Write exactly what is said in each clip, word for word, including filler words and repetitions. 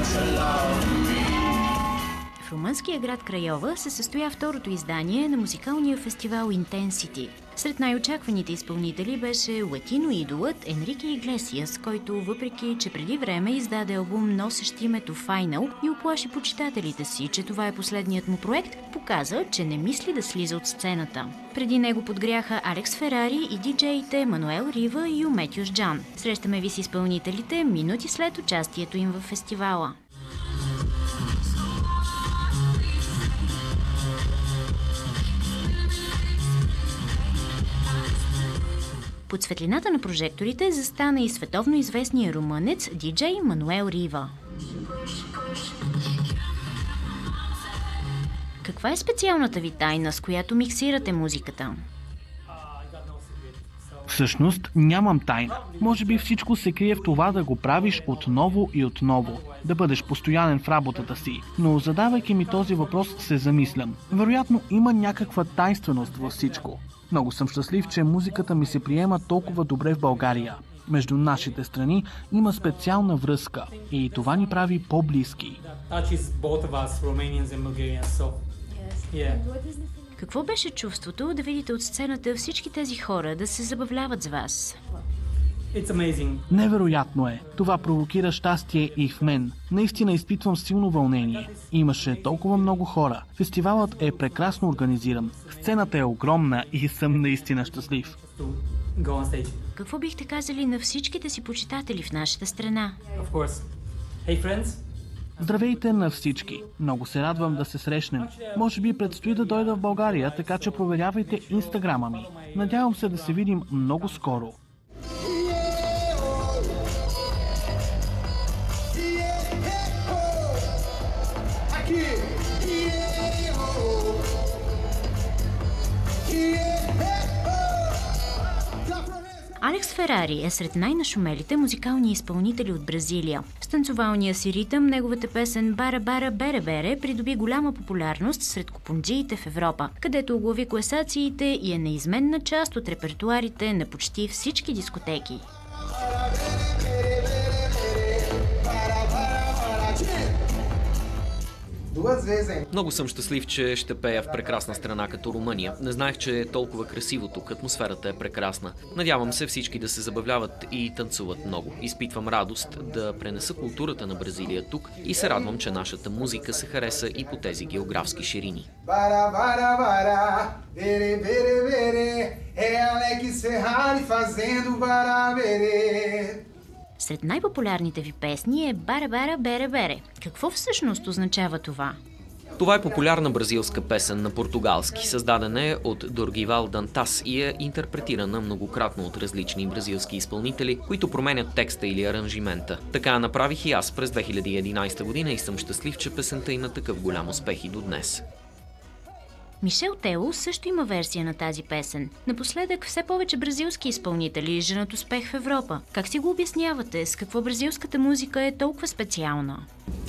В румънския град Крайова се състоя второто издание на музикалния фестивал Intensity. Сред най-очакваните изпълнители беше латино-идолът Енрике Иглесиас, който въпреки, че преди време издаде албум, носещ името Final и уплаши почитателите си, че това е последният му проект, показа, че не мисли да слиза от сцената. Преди него подгряха Алекс Ферари и диджеите Мануел Рива и Юметюс Джан. Срещаме ви с изпълнителите минути след участието им в фестивала. Под светлината на прожекторите застана и световно известният румънец диджей Мануел Рива. Каква е специалната ви тайна, с която миксирате музиката? Всъщност нямам тайна. Може би всичко се крие в това да го правиш отново и отново. Да бъдеш постоянен в работата си. Но задавайки ми този въпрос, се замислям. Вероятно има някаква тайнственост във всичко. Много съм щастлив, че музиката ми се приема толкова добре в България. Между нашите страни има специална връзка и това ни прави по-близки. Какво беше чувството да видите от сцената всички тези хора да се забавляват с вас? Невероятно е. Това провокира щастие и в мен. Наистина изпитвам силно вълнение. Имаше толкова много хора. Фестивалът е прекрасно организиран. Сцената е огромна и съм наистина щастлив. Какво бихте казали на всичките си почитатели в нашата страна? Здравейте на всички! Много се радвам да се срещнем. Може би предстои да дойда в България, така че проверявайте инстаграма ми. Надявам се да се видим много скоро. Алекс Ферари е сред най-нашумелите музикални изпълнители от Бразилия. С танцовалния си ритъм неговата песен «Бара Бара Бере Бере» придоби голяма популярност сред купунджиите в Европа, където оглави класациите и е неизменна част от репертуарите на почти всички дискотеки. Много съм щастлив, че ще пея в прекрасна страна като Румъния. Не знаех, че е толкова красиво тук, атмосферата е прекрасна. Надявам се всички да се забавляват и танцуват много. Изпитвам радост да пренеса културата на Бразилия тук и се радвам, че нашата музика се хареса и по тези географски ширини. Сред най-популярните ви песни е «Бара Бара Бере Бере». Какво всъщност означава това? Това е популярна бразилска песен на португалски. Създадена е от Доргивал Дантас и е интерпретирана многократно от различни бразилски изпълнители, които променят текста или аранжимента. Така направих и аз през две хиляди и единадесета година и съм щастлив, че песента има такъв голям успех и до днес. Мишел Тело също има версия на тази песен. Напоследък все повече бразилски изпълнители женат успех в Европа. Как си го обяснявате? С какво бразилската музика е толкова специална?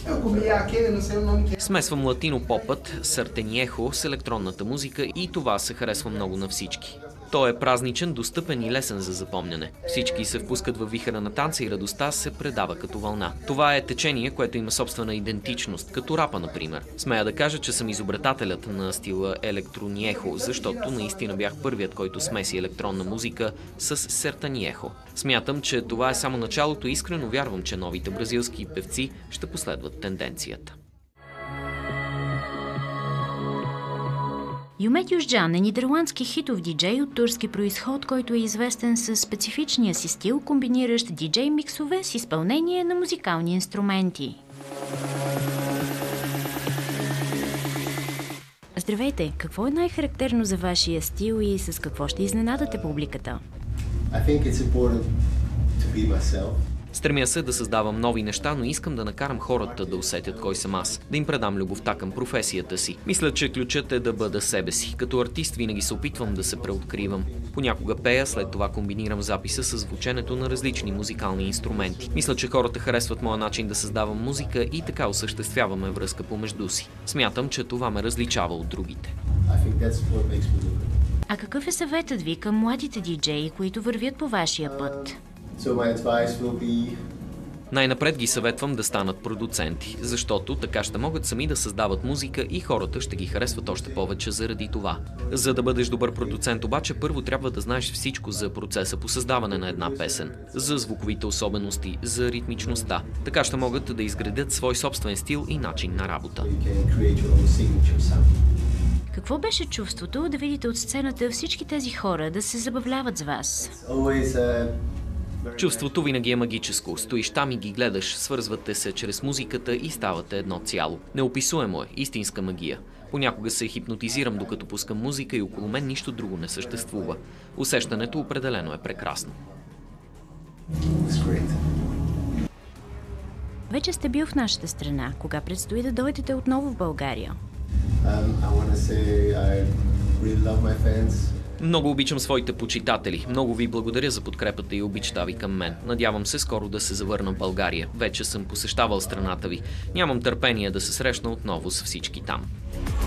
Смесвам латино-попът, сартениехо с електронната музика и това се харесва много на всички. Той е празничен, достъпен и лесен за запомняне. Всички се впускат във вихъра на танца и радостта се предава като вълна. Това е течение, което има собствена идентичност, като рапа, например. Смея да кажа, че съм изобретателят на стила електрониехо, защото наистина бях първият, който смеси електронна музика с сертаниехо. Смятам, че това е само началото и искрено вярвам, че новите бразилски певци ще последват тенденцията. Юметюс Джан е нидерландски хитов диджей от турски произход, който е известен със специфичния си стил, комбиниращ диджей миксове с изпълнение на музикални инструменти. Здравейте! Какво е най-характерно за вашия стил и с какво ще изненадате публиката? I think it's important to be myself. Стремя се да създавам нови неща, но искам да накарам хората да усетят кой съм аз, да им предам любовта към професията си. Мисля, че ключът е да бъда себе си. Като артист винаги се опитвам да се преоткривам. Понякога пея, след това комбинирам записа с звученето на различни музикални инструменти. Мисля, че хората харесват моя начин да създавам музика и така осъществяваме връзка помежду си. Смятам, че това ме различава от другите. I think that's what makes me different. А какъв е съветът ви към младите диджеи, които вървят по вашия път? So my advice will be Най-напред ги съветвам да станат продуценти, защото така ще могат сами да създават музика и хората ще ги харесват още повече заради това. За да бъдеш добър продуцент обаче, първо трябва да знаеш всичко за процеса по създаване на една песен, за звуковите особености, за ритмичността. Така ще могат да изградят свой собствен стил и начин на работа. Какво беше чувството да видите от сцената всички тези хора да се забавляват с вас? Чувството винаги е магическо. Стоиш там и ги гледаш, свързвате се чрез музиката и ставате едно цяло. Неописуемо е, истинска магия. Понякога се хипнотизирам, докато пускам музика и около мен нищо друго не съществува. Усещането определено е прекрасно. Вече сте бил в нашата страна. Кога предстои да дойдете отново в България? Много обичам своите почитатели. Много ви благодаря за подкрепата и обичта ви към мен. Надявам се скоро да се завърна в България. Вече съм посещавал страната ви. Нямам търпение да се срещна отново с всички там.